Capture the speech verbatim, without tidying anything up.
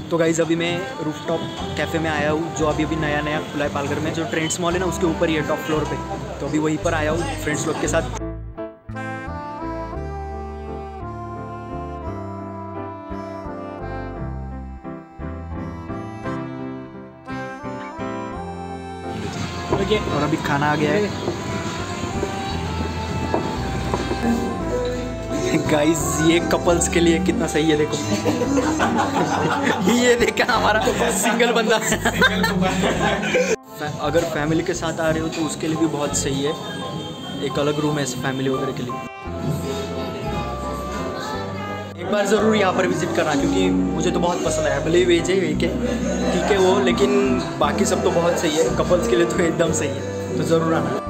तो गाइज़ अभी मैं रूफटॉप कैफ़े में आया हूँ, जो अभी अभी नया नया खुला है पालघर में, जो ट्रेंड्स मॉल है ना उसके ऊपर ही है, टॉप फ्लोर पे। तो अभी वहीं पर आया हूँ फ्रेंड्स लोग के साथ। और अभी खाना आ गया है गाइस, ये कपल्स के लिए कितना सही है देखो। ये देखा हमारा सिंगल बंदा। अगर फैमिली के साथ आ रहे हो तो उसके लिए भी बहुत सही है, एक अलग रूम है फैमिली वगैरह के लिए। एक बार ज़रूर यहाँ पर विजिट करना, क्योंकि मुझे तो बहुत पसंद आया। भले ही वेज है एक है ठीक है वो, लेकिन बाकी सब तो बहुत सही है। कपल्स के लिए तो एकदम सही है, तो ज़रूर आना।